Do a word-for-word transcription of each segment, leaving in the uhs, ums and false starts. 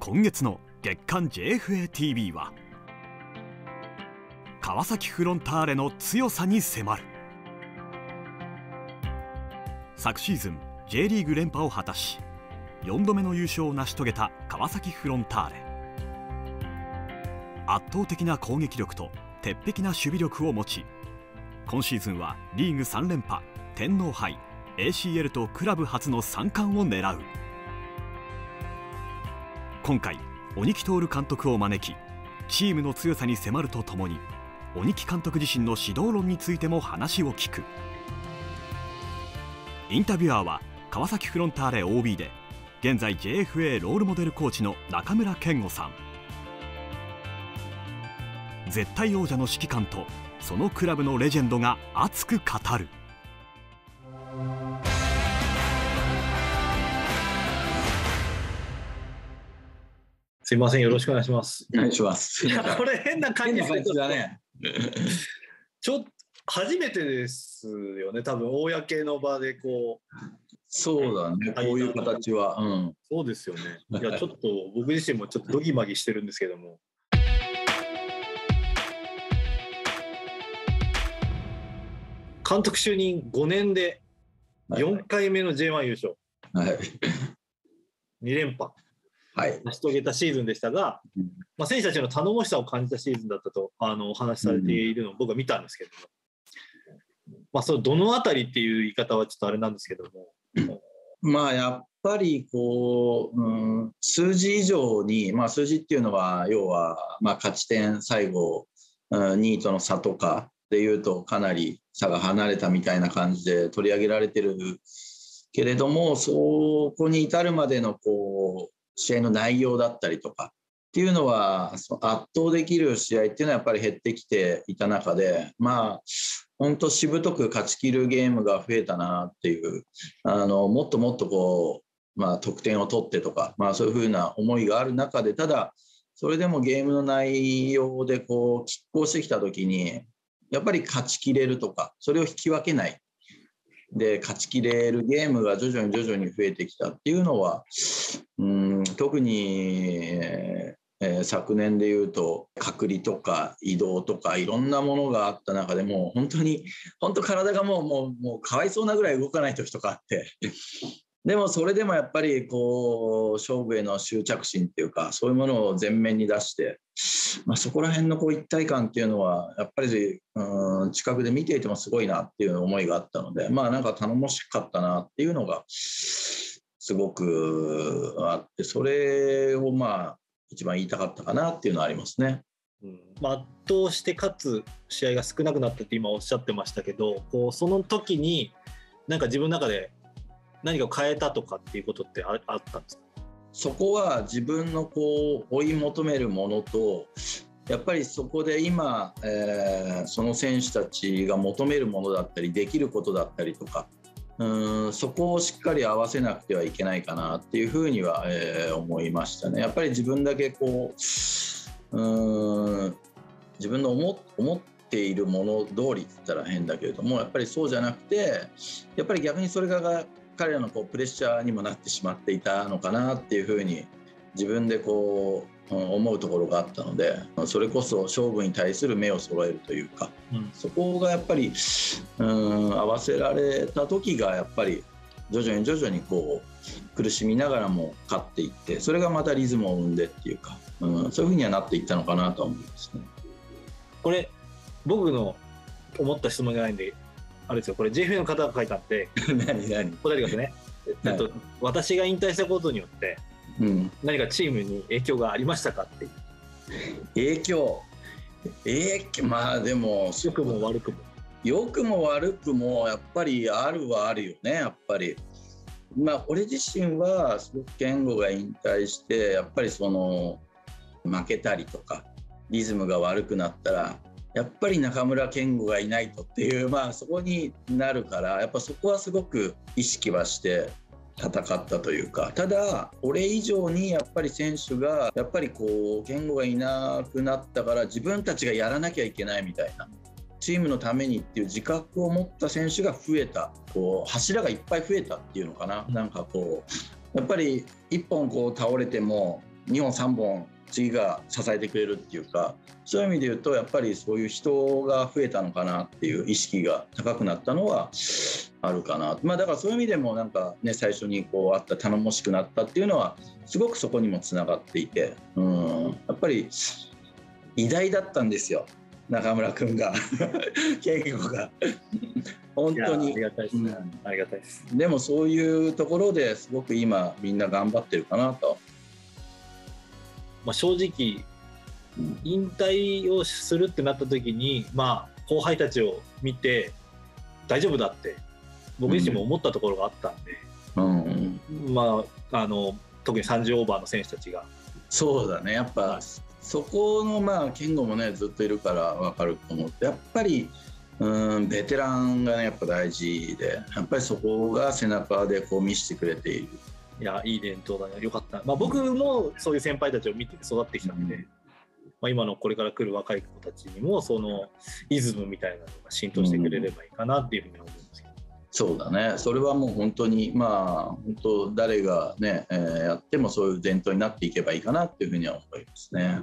今月の月刊 ジェイエフエーティービー は川崎フロンターレの強さに迫る。昨シーズン J リーグ連覇を果たしよんどめの優勝を成し遂げた川崎フロンターレ。圧倒的な攻撃力と鉄壁な守備力を持ち、今シーズンはリーグさん連覇、天皇杯、エーシーエル とクラブ初のさん冠を狙う。今回鬼木徹監督を招き、チームの強さに迫るとともに鬼木監督自身の指導論についても話を聞く。インタビュアーは川崎フロンターレ オービー で現在 ジェイエフエー ロールモデルコーチの中村健吾さん。絶対王者の指揮官とそのクラブのレジェンドが熱く語る。 すいません、よろしくお願いします。 お願いします。 いや、これ変な感じだね。 ちょっと初めてですよね、多分公の場でこう。 そうだね、こういう形は。うん、 そうですよね。いや、ちょっと僕自身もちょっとドギマギしてるんですけども。監督就任ごねんでよんかいめの ジェイワン 優勝。 はい。 に連覇。 はい、 成し遂げたシーズンでしたが、まあ、選手たちの頼もしさを感じたシーズンだったとあのお話しされているのを僕は見たんですけども、まあ、そのどのあたりっていう言い方はちょっとあれなんですけども、 まあやっぱりこう、うん、数字以上に、まあ、数字っていうのは要はまあ勝ち点最後、うん、にいとの差とかでいうとかなり差が離れたみたいな感じで取り上げられてるけれども、そこに至るまでのこう試合の内容だったりとかっていうのは圧倒できる試合っていうのはやっぱり減ってきていた中で、まあ本当しぶとく勝ち切るゲームが増えたなっていう、あのもっともっとこう、まあ、得点を取ってとか、まあ、そういうふうな思いがある中で、ただそれでもゲームの内容でこう拮抗してきた時にやっぱり勝ち切れるとか、それを引き分けないで勝ちきれるゲームが徐々に徐々に増えてきたっていうのは、うん、特に、えー、昨年でいうと隔離とか移動とかいろんなものがあった中でもう本当に本当体がもうもうもうかわいそうなぐらい動かない時とかあってでもそれでもやっぱりこう勝負への執着心っていうか、そういうものを前面に出して、まあ、そこら辺のこう一体感っていうのはやっぱりうん近くで見ていてもすごいなっていう思いがあったので、まあなんか頼もしかったなっていうのがすごくあって、それをまあ一番言いたかったかなっていうのはありますね。 うん、圧倒して勝つ試合が少なくなったって今おっしゃってましたけど、こうその時になんか自分の中で何かを変えたとかっていうことってあったんですか？ そこは自分のこう追い求めるものと、やっぱりそこで今、えー、その選手たちが求めるものだったりできることだったりとか、うんそこをしっかり合わせなくてはいけないかなっていうふうには、えー、思いましたね。やっぱり自分だけこう、うん自分の 思, 思っているもの通りって言ったら変だけれども、やっぱりそうじゃなくて、やっぱり逆にそれが彼らのこうプレッシャーにもなってしまっていたのかなっていうふうに自分でこう思うところがあったので、それこそ勝負に対する目を揃えるというか、うん、そこがやっぱりうん合わせられた時がやっぱり徐々に徐々にこう苦しみながらも勝っていって、それがまたリズムを生んでっていうか、うん、そういうふうにはなっていったのかなと思いますね。 これ僕の思った質問じゃないんであれですよ、これ ジェイエフエー の方が書いたって何何答えてくださいね。えっと、私が引退したことによって、うん、何かチームに影響がありましたかっていう。 影響影響まあでも良くも悪くも良くも悪くもやっぱりあるはあるよね。やっぱりまあ俺自身はすごく健吾が引退してやっぱりその負けたりとかリズムが悪くなったらやっぱり中村健吾がいないとっていう、まあそこになるから、やっぱそこはすごく意識はして戦ったというか、ただ俺以上にやっぱり選手がやっぱりこう健吾がいなくなったから自分たちがやらなきゃいけないみたいな、チームのためにっていう自覚を持った選手が増えた、こう柱がいっぱい増えたっていうのかな、なんかこうやっぱり一本こう倒れてもにほんさんぼん次が支えてくれるっていうか、そういう意味で言うとやっぱりそういう人が増えたのかなっていう意識が高くなったのはあるかな。まあだからそういう意味でもなんかね、最初にこうあった頼もしくなったっていうのはすごくそこにもつながっていて、うん、やっぱり偉大だったんですよ、中村君が健吾が本当に。 ありがたいですね、うん、ありがたいです。 でもそういうところですごく今みんな頑張ってるかなと。 まあ、正直引退をするってなった時に、まあ、後輩たちを見て大丈夫だって僕自身も思ったところがあったんで、うんうん、まあ、あの特にさんじゅうオーバーの選手たちが。 そうだね、やっぱ、はい、そこのまあ健吾もねずっといるから分かると思って、やっぱりうんベテランがねやっぱ大事で、やっぱりそこが背中でこう見せてくれている。 いや、いい伝統だね、よかった。まあ、僕もそういう先輩たちを見て育ってきたので、うん、まあ、今のこれから来る若い子たちにもそのイズムみたいなのが浸透してくれればいいかなっていうふうに思うんですけど、 うん、そうだね、それはもう本当にまあ本当誰がね、えー、やってもそういう伝統になっていけばいいかなっていうふうには思いますね。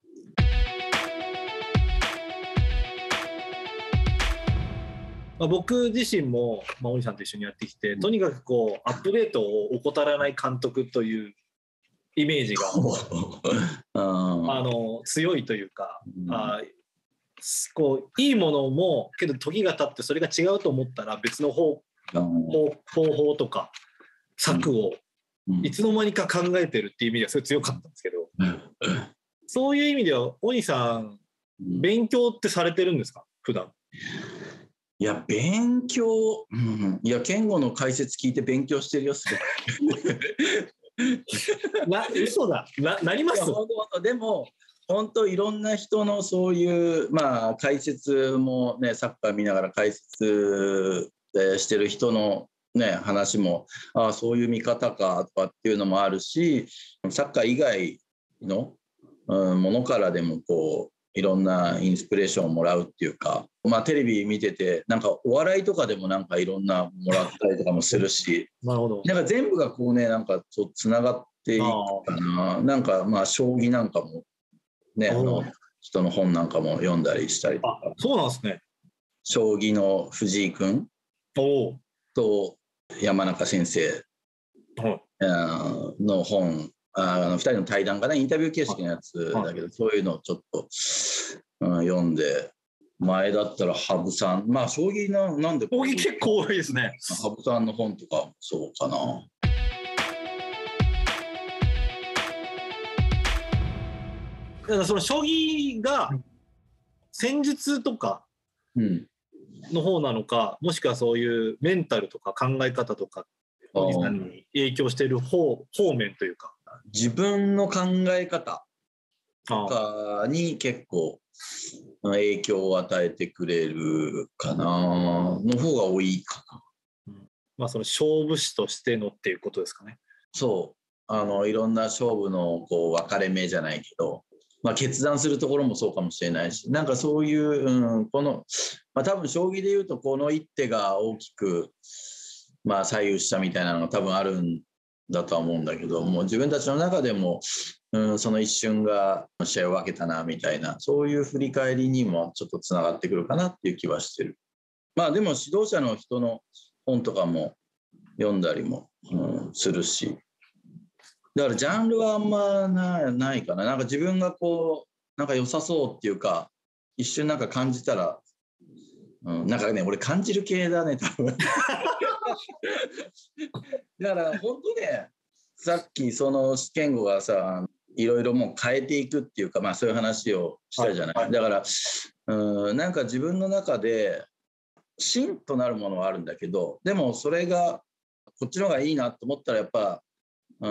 まあ、僕自身も、まあ、大西さんと一緒にやってきて、とにかくこうアップデートを怠らない監督というイメージがあの強いというか、うん、あこういいものもけど時が経ってそれが違うと思ったら別の方、うん、方法とか策をいつの間にか考えてるっていう意味ではそれ強かったんですけど、うん、そういう意味では大西さん勉強ってされてるんですか普段？ いや勉強、うん、いや健吾の解説聞いて勉強してるよすごくな嘘だ な, なりますでも本当いろんな人のそういう、まあ、解説もねサッカー見ながら解説してる人の、ね、話もああそういう見方かとかっていうのもあるし、サッカー以外の、うん、ものからでもこういろんなインスピレーションをもらうっていうか、まあ、テレビ見ててなんかお笑いとかでもなんかいろんなもらったりとかもするしなるほど、 なんか全部がこうねなんかつながっていくかな。なんかまあ将棋なんかもねあの人の本なんかも読んだりしたりとか。 あ、そうなんですね。 将棋の藤井君と山中先生の本、あのふたりの対談かな、インタビュー形式のやつだけど、そういうのをちょっと、うん、読んで、前だったら羽生さん、まあ将棋ななんで将棋結構多いですね。 羽生さんの本とかもそうかな。 だからその将棋が戦術とかの方なのか、もしくはそういうメンタルとか考え方とか大西さんに影響している 方, 方面というか、 自分の考え方とかに結構影響を与えてくれるかなの方が多いかな、 うん、まあその勝負師としてのっていうことですかね。 そうあのいろんな勝負のこう分かれ目じゃないけど、まあ、決断するところもそうかもしれないし、なんかそういう、うん、この、まあ、多分将棋でいうとこの一手が大きく、まあ、左右したみたいなのが多分あるんだとは思うんだけども、自分たちの中でも、うん、その一瞬が試合を分けたなみたいな、そういう振り返りにもちょっとつながってくるかなっていう気はしてる。まあでも指導者の人の本とかも読んだりも、うん、するし、だからジャンルはあんま な, ないかな。なんか自分がこうなんか良さそうっていうか、一瞬なんか感じたら、うん、なんかね俺感じる系だね多分だから本当ね、さっきその健吾がさいろいろもう変えていくっていうか、まあそういう話をしたじゃない、はいはい、だから、うん、なんか自分の中で芯となるものはあるんだけど、でもそれがこっちの方がいいなと思ったらやっぱうん、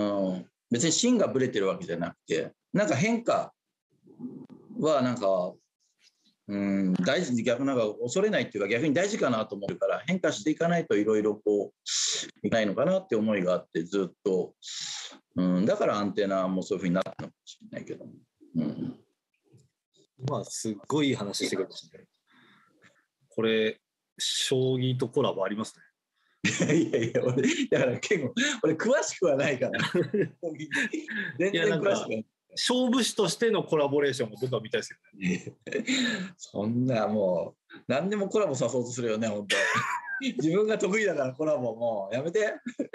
別に芯がぶれてるわけじゃなくて、なんか変化はなんか、うん、大事、逆なんか恐れないっていうか逆に大事かなと思うから、変化していかないといろいろこういかないのかなって思いがあってずっと、うん、だからアンテナもそういうふうになったのかもしれないけど、うん、 まあすっごいいい話してくれましたね。これ将棋とコラボありますね。 いやいや、俺、だから結構、俺詳しくはないから。全然詳しくない。 勝負師としてのコラボレーションも僕は見たいですよね。 そんなもう、何でもコラボさそうとするよね、本当。自分が得意だからコラボもうやめて。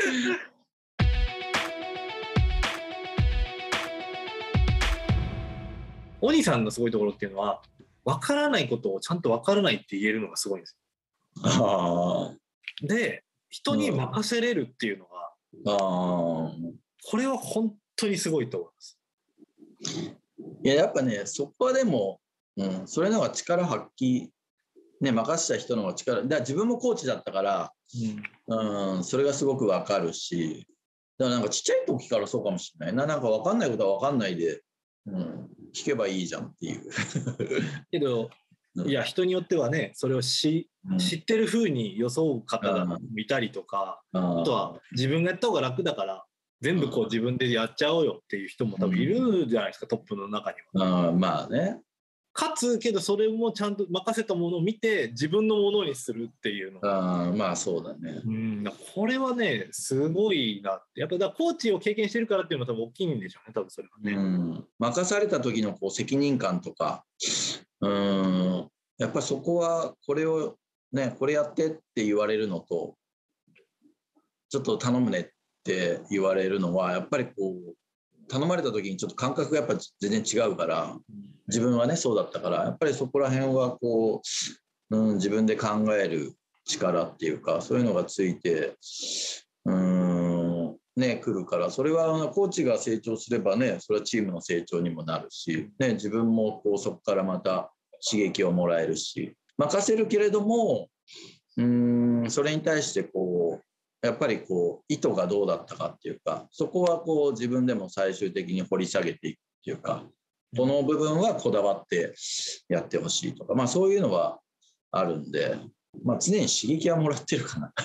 鬼さんのすごいところっていうのは、分からないことをちゃんと分からないって言えるのがすごいんですよ。 あで、人に任せれるっていうのが、 あ、 これは本当にすごいと思います。 いや、やっぱね、そこはでも、うん、それのが力発揮、ね、任せた人の方が力、だから自分もコーチだったから、うんうん、それがすごく分かるし、だからなんかちっちゃい時からそうかもしれないな、なんか分かんないことは分かんないで、うん、聞けばいいじゃんっていう。 けど、いや、人によってはね、それをし、うん、知ってる風に装う方がいたりとか、あとは自分がやった方が楽だから、全部こう自分でやっちゃおうよっていう人も多分いるじゃないですか、トップの中には。 あ、まあね。 かつ、けどそれもちゃんと任せたものを見て、自分のものにするっていうの。 あ、まあそうだね。 うん、これはね、すごいなって。やっぱだコーチを経験してるからっていうのは多分大きいんでしょうね、多分それはね。 うん、任された時のこう責任感とか、うん、やっぱりそこはこれをね、これやってって言われるのと、ちょっと頼むねって言われるのは、やっぱりこう、頼まれた時にちょっと感覚がやっぱ全然違うから、自分はね、そうだったから、やっぱりそこら辺はこう、うん、自分で考える力っていうか、そういうのがついて、うん、ね、来るから、それはコーチが成長すればね、それはチームの成長にもなるし、ね、自分もこうそこからまた刺激をもらえるし、任せるけれども、うん、それに対してこう、やっぱりこう意図がどうだったかっていうか、そこはこう自分でも最終的に掘り下げていくっていうか、この部分はこだわってやってほしいとか、まあそういうのはあるんで、まあ常に刺激はもらってるかな。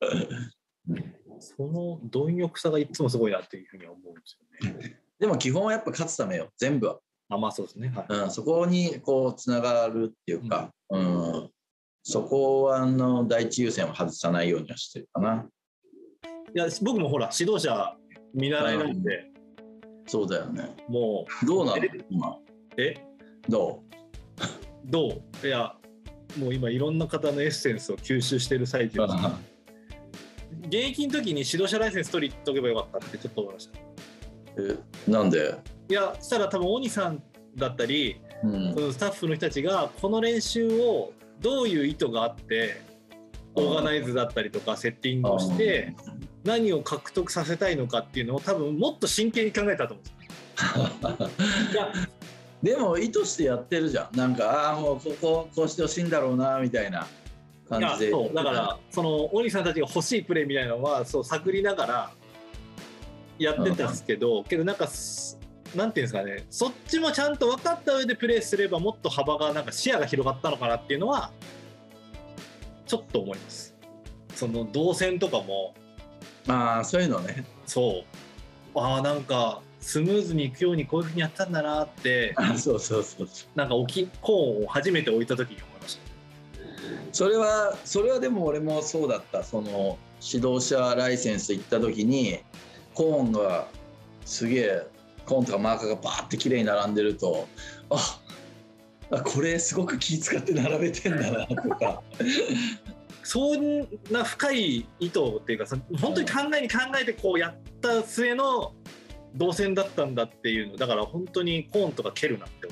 その貪欲さがいつもすごいなっていうふうには思うんですよね。 でも基本はやっぱ勝つためよ、全部は。 あ、まあそうですね。はい、 うん、そこにこうつながるっていうか、うん、うん、そこはあの第一優先は外さないようにはしてるかな。 いや、僕もほら指導者見習いなんで、 うん、そうだよね。 もうどうなの今。 えどうどういや、もう今いろんな方のエッセンスを吸収してる最中です。現役の時に指導者ライセンス取りとけばよかったってちょっと思いました。 え、なんで？ いや、そしたら多分鬼さんだったり、うん、そのスタッフの人たちがこの練習をどういう意図があってオーガナイズだったりとかセッティングをして何を獲得させたいのかっていうのを多分もっと真剣に考えたと思うんですいやでも意図してやってるじゃん。なんかああもうこここうしてほしいんだろうなみたいな感じで。 いやそうだからその鬼さんたちが欲しいプレーみたいなのはそう探りながらやってたんですけど、うん、けどなんかなんていうんですかね、そっちもちゃんと分かった上でプレーすればもっと幅がなんか視野が広がったのかなっていうのはちょっと思います。その動線とかもああそういうのね。 そうああなんかスムーズにいくようにこういうふうにやったんだなってあそうそうそうなんか置きコーンを初めて置いた時に思いました。 それはそれはでも俺もそうだった。その指導者ライセンス行った時にコーンがすげえコーンとかマーカーがバーって綺麗に並んでると、ああこれすごく気使って並べてんだなとかそんな深い意図っていうか本当に考えに考えてこうやった末の動線だったんだっていうのだから本当にコーンとか蹴るなって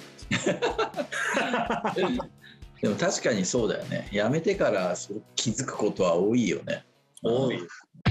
思いますでも確かにそうだよね。やめてからそれ気づくことは多いよね。 多い。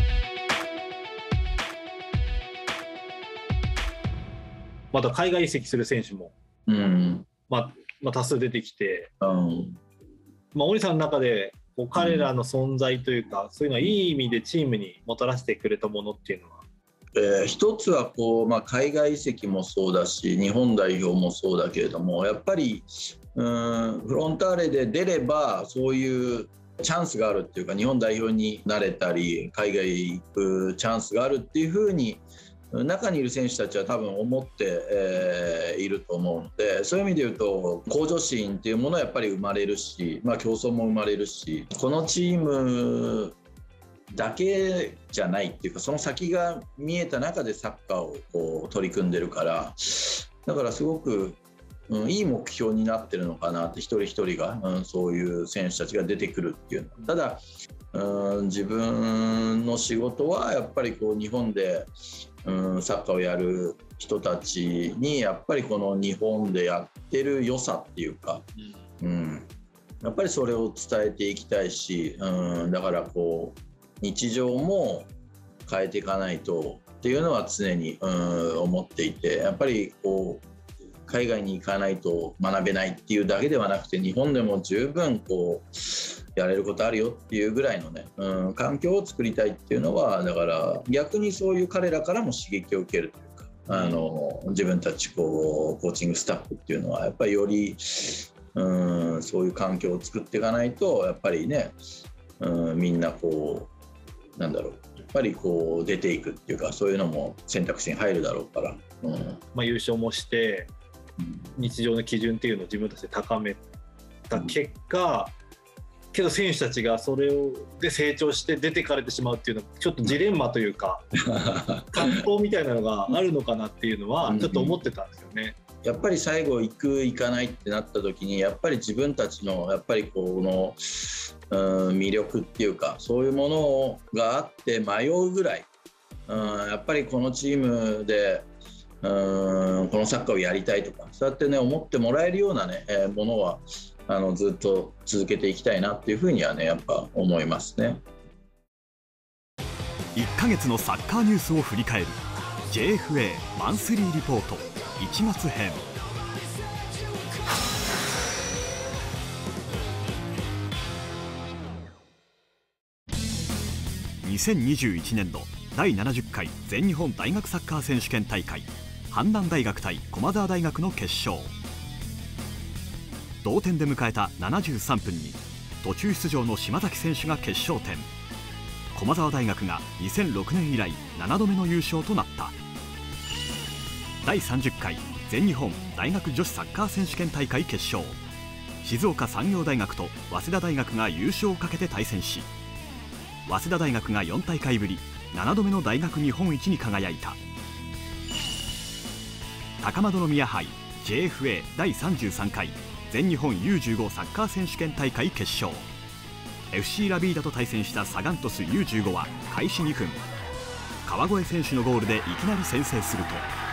また海外移籍する選手も、 うんまあまあ、多数出てきて、 うんまあ、鬼さんの中でこう彼らの存在というか、うん、そういうのはいい意味でチームにもたらしてくれたものっていうのは、 えー、一つはこう、まあ、海外移籍もそうだし日本代表もそうだけれどもやっぱりうんフロンターレで出ればそういうチャンスがあるっていうか日本代表になれたり海外行くチャンスがあるっていうふうに中にいる選手たちは多分思って、えー、いると思うのでそういう意味で言うと向上心っていうものはやっぱり生まれるし、まあ、競争も生まれるしこのチームだけじゃないっていうか、その先が見えた中でサッカーをこう取り組んでるから、だからすごく、うん、いい目標になってるのかなって、一人一人が、うん、そういう選手たちが出てくるっていうの。ただ、うん、自分の仕事はやっぱりこう日本で、うん、サッカーをやる人たちにやっぱりこの日本でやってる良さっていうか、うん、やっぱりそれを伝えていきたいし、うん、だからこう日常も変えていかないとっていうのは常に、うん、思っていて、やっぱりこう海外に行かないと学べないっていうだけではなくて、日本でも十分こうやれることあるよっていうぐらいのね、うん、環境を作りたいっていうのは、だから逆にそういう彼らからも刺激を受けるというか、あの自分たちこうコーチングスタッフっていうのはやっぱりより、うん、そういう環境を作っていかないと、やっぱりね、うん、みんなこうなんだろう、やっぱりこう出ていくっていうか、そういうのも選択肢に入るだろうから、うん、 まあ、優勝もして日常の基準っていうのを自分たちで高めた結果、うん、けど選手たちがそれをで成長して出てかれてしまうっていうのはちょっとジレンマというか葛藤みたいなのがあるのかなっていうのはちょっと思ってたんですよね。 やっぱり最後行く行かないってなった時に、やっぱり自分たちのやっぱりこの、うん、魅力っていうか、そういうものがあって迷うぐらい、うん、やっぱりこのチームでうんこのサッカーをやりたいとか、そうやってね思ってもらえるようなね、えー、ものはあのずっと続けていきたいなっていうふうにはねやっぱ思いますね。 いっかげつのサッカーニュースを振り返る ジェイエフエー マンスリーリポートいちがつ編。にせんにじゅういちねんどだいななじゅっかい全日本大学サッカー選手権大会、阪南大学対駒澤大学の決勝。同点で迎えたななじゅうさんぷんに途中出場の島崎選手が決勝点。駒澤大学がにせんろくねん以来ななどめの優勝となった。だいさんじゅっかい全日本大学女子サッカー選手権大会決勝、静岡産業大学と早稲田大学が優勝をかけて対戦し、早稲田大学がよんたいかいぶりななどめの大学日本一に輝いた。高円宮杯 ジェイエフエー だいさんじゅうさんかい全日本 ユーじゅうご サッカー選手権大会決勝、 エフシー ラビーダと対戦したサガン鳥栖 ユーじゅうご は開始にふん、川越選手のゴールでいきなり先制すると、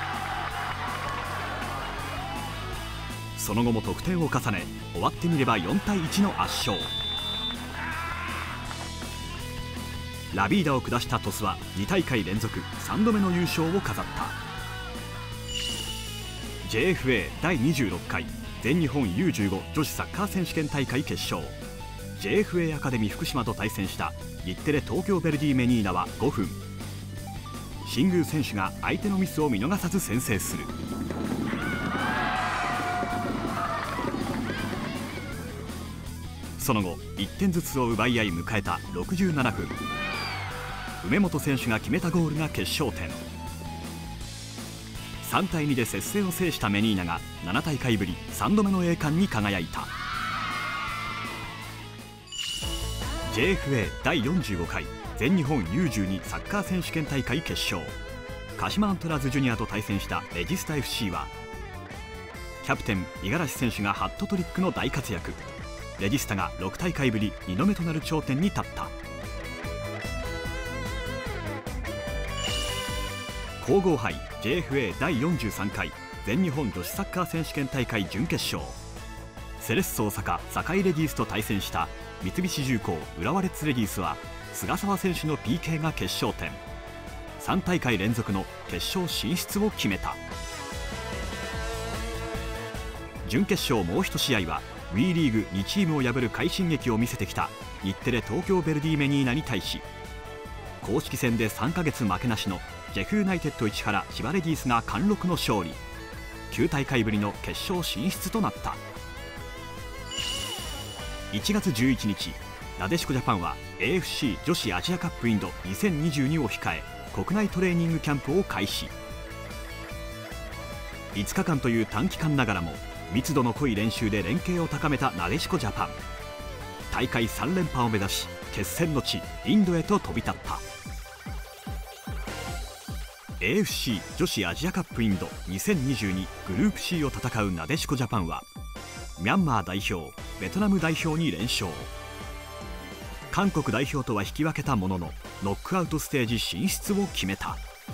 その後も得点を重ね、終わってみればよんたいいちの圧勝。ラビーダを下した鳥栖はにたいかい連続さんどめの優勝を飾った。 ジェイエフエー だいにじゅうろっかい全日本 ユーじゅうご 女子サッカー選手権大会決勝、 ジェイエフエー アカデミー福島と対戦した日テレ東京ヴェルディメニーナはごふん、新宮選手が相手のミスを見逃さず先制する。その後いってんずつを奪い合い迎えたろくじゅうななふん、梅本選手が決めたゴールが決勝点。さんたいにで接戦を制したメニーナがななたいかいぶりさんどめの栄冠に輝いた。 ジェイエフエー だいよんじゅうごかい全日本 ユーじゅうに サッカー選手権大会決勝、鹿島アントラーズジュニアと対戦したレジスタ エフシー はキャプテン五十嵐選手がハットトリックの大活躍、レジスタがろくたいかいぶりにどめとなる頂点に立った。皇后杯 ジェイエフエー だいよんじゅうさんかい全日本女子サッカー選手権大会準決勝、セレッソ大阪堺レディースと対戦した三菱重工浦和レッズレディースは菅澤選手の ピーケー が決勝点、さんたいかい連続の決勝進出を決めた。準決勝もう一試合は ウィー リーグにチームを破る快進撃を見せてきた日テレ東京ヴェルディメニーナに対し、公式戦でさんかげつ負けなしのジェフユナイテッド市原千葉レディースが貫禄の勝利、きゅうたいかいぶりの決勝進出となった。いちがつじゅういちにち、なでしこジャパンは エーエフシー 女子アジアカップインドにせんにじゅうにを控え国内トレーニングキャンプを開始。いつかかんという短期間ながらも密度の濃い練習で連携を高めたなでしこジャパン、大会さんれんぱを目指し決戦の地インドへと飛び立った。 エーエフシー 女子アジアカップインドにせんにじゅうにグループ C を戦うなでしこジャパンはミャンマー代表、ベトナム代表に連勝。韓国代表とは引き分けたもののノックアウトステージ進出を決めた。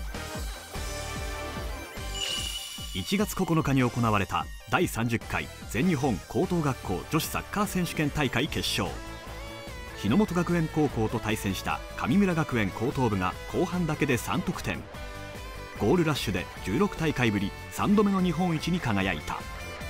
いちがつここのかに行われただいさんじゅっかい全日本高等学校女子サッカー選手権大会決勝。日ノ本学園高校と対戦した神村学園高等部が後半だけでさんとくてん。ゴールラッシュでじゅうろくたいかいぶりさんどめの日本一に輝いた。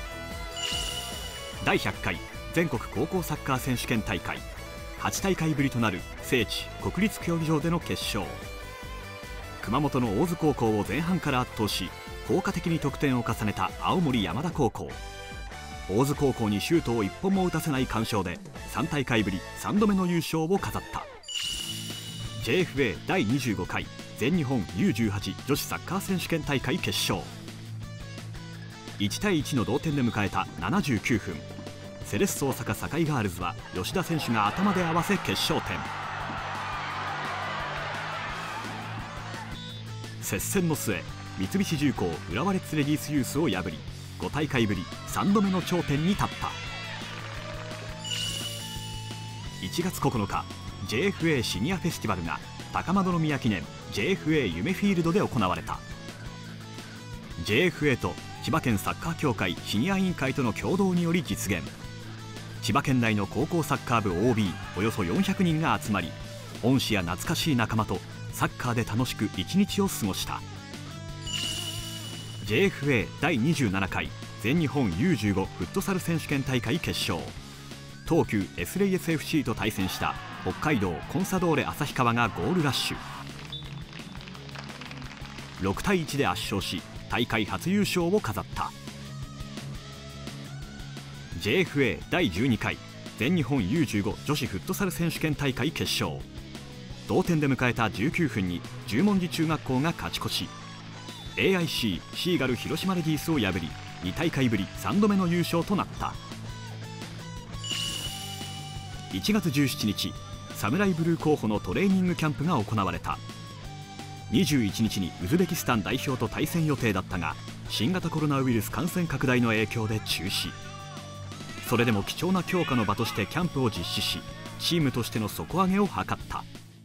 だいひゃっかい全国高校サッカー選手権大会、はちたいかいぶりとなる聖地国立競技場での決勝。熊本の大津高校を前半から圧倒し効果的に得点を重ねた青森山田高校。大津高校にシュートをいっぽんも打たせない完勝でさんたいかいぶりさんどめの優勝を飾った。 ジェイエフエー だいにじゅうごかい全日本 ユーじゅうはち 女子サッカー選手権大会決勝。いちたいいちの同点で迎えたななじゅうきゅうふん、セレッソ大阪堺ガールズは吉田選手が頭で合わせ決勝点。接戦の末、三菱重工浦和レッズレディースユースを破りごたいかいぶりさんどめの頂点に立った。いちがつここのか ジェイエフエー シニアフェスティバルが高円宮記念 ジェイエフエー 夢フィールドで行われた。 ジェイエフエー と千葉県サッカー協会シニア委員会との共同により実現。千葉県内の高校サッカー部 オービー およそよんひゃくにんが集まり、恩師や懐かしい仲間とサッカーで楽しく一日を過ごした。 ジェイエフエー だいにじゅうななかい全日本 ユーじゅうご フットサル選手権大会決勝。東急 エスレイエスエフシー と対戦した北海道コンサドーレ旭川がゴールラッシュ。ろくたいいちで圧勝し大会初優勝を飾った。 ジェイエフエー だいじゅうにかい全日本 ユーじゅうご 女子フットサル選手権大会決勝。同点で迎えたじゅうきゅうふんに十文字中学校が勝ち越し、 エーアイシー シーガル広島レディースを破りにたいかいぶりさんどめの優勝となった。いちがつじゅうしちにち、サムライブルー候補のトレーニングキャンプが行われた。にじゅういちにちにウズベキスタン代表と対戦予定だったが新型コロナウイルス感染拡大の影響で中止。それでも貴重な強化の場としてキャンプを実施しチームとしての底上げを図った。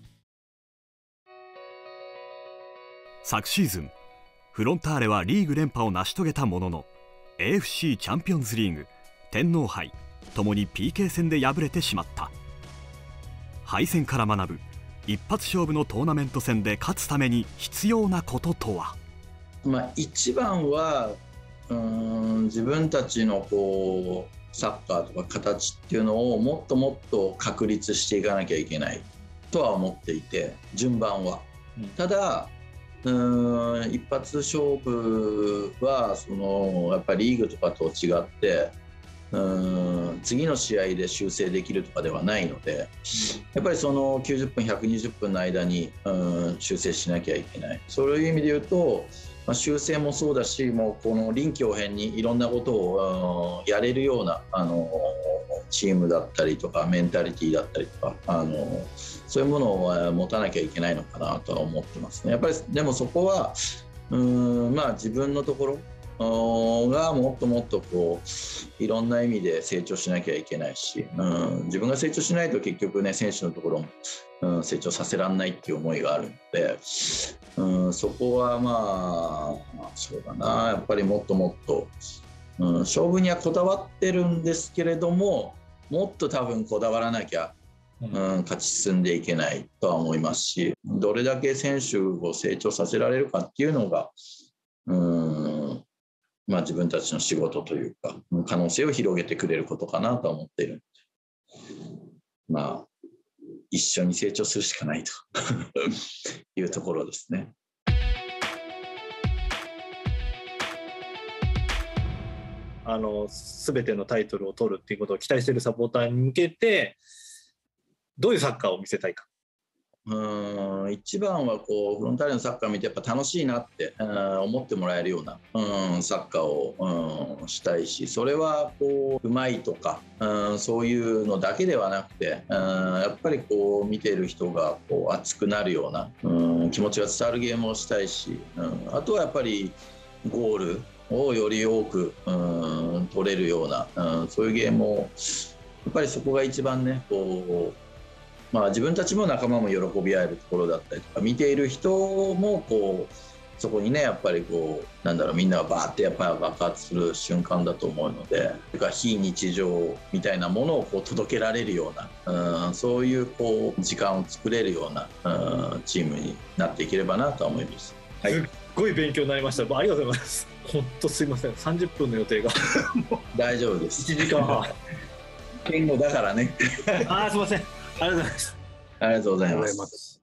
昨シーズンフロンターレはリーグ連覇を成し遂げたものの エーエフシー チャンピオンズリーグ、天皇杯ともに ピーケー 戦で敗れてしまった。敗戦から学ぶ一発勝負のトーナメント戦で勝つために必要なこととは。 まあ、一番はうーん自分たちのこうサッカーとか形っていうのをもっともっと確立していかなきゃいけないとは思っていて、順番は。ただうーん一発勝負はそのやっぱりリーグとかと違ってうーん次の試合で修正できるとかではないので、やっぱりそのきゅうじゅっぷんひゃくにじゅっぷんの間にうん修正しなきゃいけない。そういう意味で言うと、まあ、修正もそうだし、もうこの臨機応変にいろんなことをやれるようなあのチームだったりとかメンタリティーだったりとかあのそういうものを持たなきゃいけないのかなとは思ってますね。やっぱりでもそこはうーん、まあ、自分のところがもっともっとこういろんな意味で成長しなきゃいけないし、うん、自分が成長しないと結局ね選手のところも、うん、成長させられないっていう思いがあるので、うん、そこはまあそうだな、やっぱりもっともっと、うん、勝負にはこだわってるんですけれども、もっと多分こだわらなきゃ、うん、勝ち進んでいけないとは思いますし、どれだけ選手を成長させられるかっていうのが、うんまあ、自分たちの仕事というか可能性を広げてくれることかなと思っているので、まあ一緒に成長するしかないというところですね。 あの全てのタイトルを取るっていうことを期待しているサポーターに向けてどういうサッカーを見せたいか。 うん、一番はこうフロンターレのサッカー見てやっぱ楽しいなって、うん、思ってもらえるような、うん、サッカーを、うん、したいし、それはこううまいとか、うん、そういうのだけではなくて、うん、やっぱりこう見てる人がこう熱くなるような、うん、気持ちが伝わるゲームをしたいし、うん、あとはやっぱりゴールをより多く、うん、取れるような、うん、そういうゲームをやっぱりそこが一番ねこうまあ、自分たちも仲間も喜び合えるところだったりとか、見ている人もこうそこにねやっぱりこうなんだろうみんながバーってやっぱり爆発する瞬間だと思うので、非日常みたいなものをこう届けられるような、うん、そういうこう時間を作れるような、うん、チームになっていければなと思います。 はい、すっごい勉強になりました。ありがとうございます。本当すいません。さんじゅっぷんの予定が大丈夫です。 いちじかんはん。 言語だからね。 ああすいません。ありがとうございます。 ありがとうございます。